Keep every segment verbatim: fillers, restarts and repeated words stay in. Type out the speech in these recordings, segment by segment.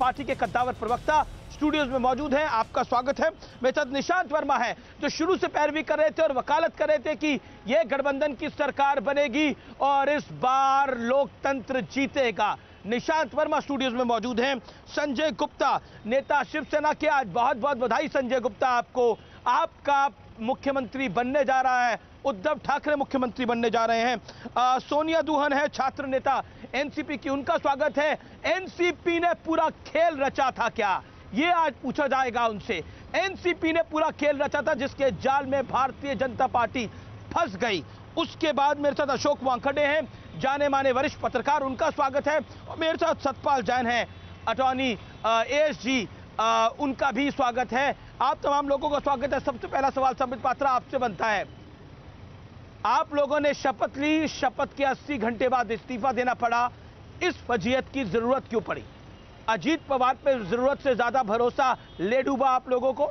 Party के कद्दावर प्रवक्ता स्टूडियोज में मौजूद हैं। आपका स्वागत है। मेरे साथ निशांत वर्मा है, जो शुरू से पैरवी कर रहे थे और वकालत कर रहे थे कि यह गठबंधन की सरकार बनेगी और इस बार लोकतंत्र जीतेगा। निशांत वर्मा स्टूडियोज में मौजूद हैं। संजय गुप्ता, नेता शिवसेना के, आज बहुत बहुत बधाई संजय गुप्ता आपको। आपका मुख्यमंत्री बनने जा रहा है, उद्धव ठाकरे मुख्यमंत्री बनने जा रहे हैं। आ, सोनिया दुहन है, छात्र नेता एनसीपी की, उनका स्वागत है। एनसीपी ने पूरा खेल रचा था क्या, ये आज पूछा जाएगा उनसे। एनसीपी ने पूरा खेल रचा था जिसके जाल में भारतीय जनता पार्टी फंस गई। उसके बाद मेरे साथ अशोक वानखेड़े हैं, जाने माने वरिष्ठ पत्रकार, उनका स्वागत है। और मेरे साथ सतपाल जैन है, अटॉर्नी एएसजी, उनका भी स्वागत है। आप तमाम लोगों का स्वागत है। सबसे पहला सवाल संबित पात्रा आपसे बनता है। आप लोगों ने शपथ ली, शपथ के अस्सी घंटे बाद इस्तीफा देना पड़ा, इस वजीयत की जरूरत क्यों पड़ी? अजीत पवार पे जरूरत से ज्यादा भरोसा ले डूबा आप लोगों को?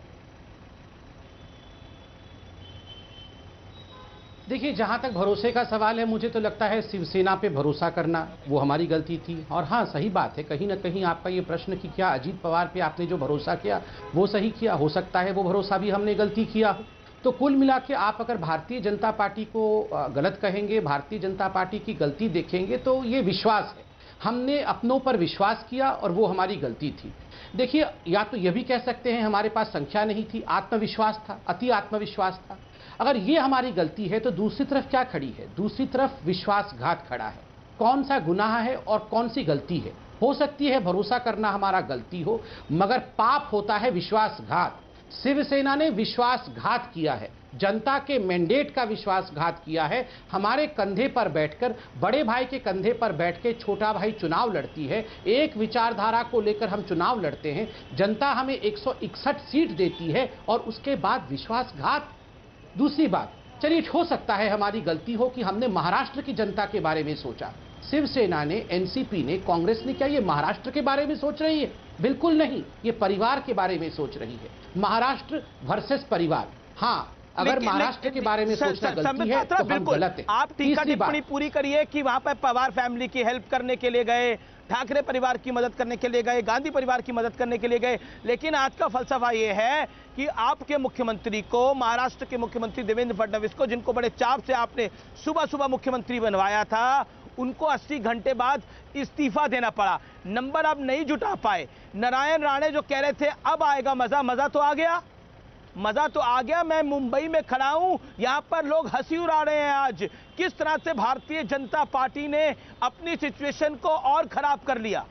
देखिए, जहां तक भरोसे का सवाल है, मुझे तो लगता है शिवसेना पे भरोसा करना वो हमारी गलती थी। और हाँ, सही बात है, कहीं ना कहीं आपका ये प्रश्न कि क्या अजीत पवार पे आपने जो भरोसा किया वो सही किया, हो सकता है वो भरोसा भी हमने गलती किया हो। तो कुल मिला के आप अगर भारतीय जनता पार्टी को गलत कहेंगे, भारतीय जनता पार्टी की गलती देखेंगे, तो ये विश्वास है। हमने अपनों पर विश्वास किया और वो हमारी गलती थी। देखिए, या तो ये भी कह सकते हैं हमारे पास संख्या नहीं थी, आत्मविश्वास था, अति आत्मविश्वास था। अगर ये हमारी गलती है तो दूसरी तरफ क्या खड़ी है? दूसरी तरफ विश्वासघात खड़ा है। कौन सा गुनाह है और कौन सी गलती है? हो सकती है भरोसा करना हमारा गलती हो, मगर पाप होता है विश्वासघात। शिवसेना ने विश्वासघात किया है, जनता के मैंडेट का विश्वासघात किया है। हमारे कंधे पर बैठकर, बड़े भाई के कंधे पर बैठ के छोटा भाई चुनाव लड़ती है। एक विचारधारा को लेकर हम चुनाव लड़ते हैं, जनता हमें एक सौ इकसठ सीट देती है और उसके बाद विश्वासघात। दूसरी बात, चलिए हो सकता है हमारी गलती हो कि हमने महाराष्ट्र की जनता के बारे में सोचा। शिवसेना ने, एनसीपी ने, कांग्रेस ने, क्या ये महाराष्ट्र के बारे में सोच रही है? बिल्कुल नहीं, ये परिवार के बारे में सोच रही है। महाराष्ट्र वर्सेस परिवार। हाँ, अगर महाराष्ट्र के बारे में सोचना गलती है तो हम गलत है। आप टीका टिप्पणी पूरी करिए कि वहां पर पवार फैमिली की हेल्प करने के लिए गए, ठाकरे परिवार की मदद करने के लिए गए, गांधी परिवार की मदद करने के लिए गए, लेकिन आज का फलसफा यह है कि आपके मुख्यमंत्री को, महाराष्ट्र के मुख्यमंत्री देवेंद्र फडणवीस को, जिनको बड़े चाव से आपने सुबह सुबह मुख्यमंत्री बनवाया था, उनको अस्सी घंटे बाद इस्तीफा देना पड़ा। नंबर अब नहीं जुटा पाए। नारायण राणे जो कह रहे थे अब आएगा मजा, मजा तो आ गया, मजा तो आ गया। मैं मुंबई में खड़ा हूं, यहां पर लोग हंसी उड़ा रहे हैं। आज किस तरह से भारतीय जनता पार्टी ने अपनी सिचुएशन को और खराब कर लिया?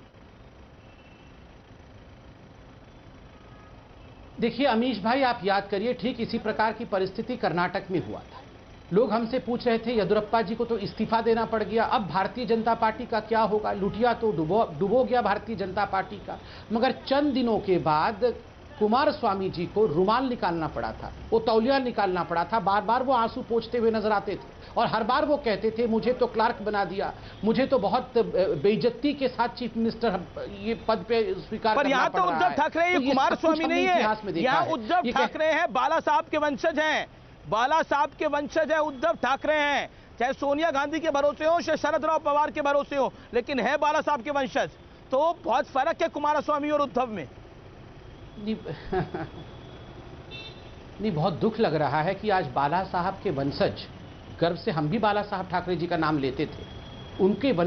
देखिए अमीश भाई, आप याद करिए, ठीक इसी प्रकार की परिस्थिति कर्नाटक में हुआ था। लोग हमसे पूछ रहे थे येदियुरप्पा जी को तो इस्तीफा देना पड़ गया, अब भारतीय जनता पार्टी का क्या होगा? लुटिया तो डुबो डुबो गया भारतीय जनता पार्टी का। मगर चंद दिनों के बाद कुमार स्वामी जी को रुमाल निकालना पड़ा था, वो तौलिया निकालना पड़ा था। बार बार वो आंसू पोंछते हुए नजर आते थे और हर बार वो कहते थे मुझे तो क्लार्क बना दिया, मुझे तो बहुत बेइज्जती के साथ चीफ मिनिस्टर ये पद पे स्वीकार पर यहाँ तो उद्धव ठाकरे, ये कुमार स्वामी नहीं है, यहाँ उद्धव ठाकरे हैं, बाला साहब के वंशज हैं, बाला साहब के वंशज है, उद्धव ठाकरे हैं। चाहे सोनिया गांधी के भरोसे हो, चाहे शरद राव पवार के भरोसे हो, लेकिन है बाला साहब के वंशज। तो बहुत फर्क है कुमार स्वामी और उद्धव में। नहीं, नहीं, बहुत दुख लग रहा है कि आज बाला साहब के वंशज, गर्व से हम भी बाला साहब ठाकरे जी का नाम लेते थे, उनके